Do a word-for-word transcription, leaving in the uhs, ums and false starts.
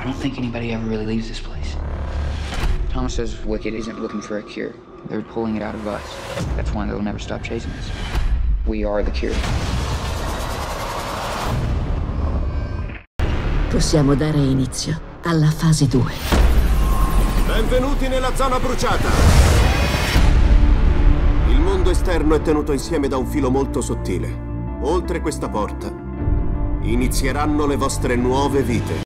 don't think anybody ever really leaves this place. Thomas says Wicked isn't looking for a cure. They're pulling it out of us. That's why they'll never stop chasing us. We are the cure. Possiamo dare inizio alla fase due. Benvenuti nella zona bruciata. Il mondo esterno è tenuto insieme da un filo molto sottile. Oltre questa porta inizieranno le vostre nuove vite.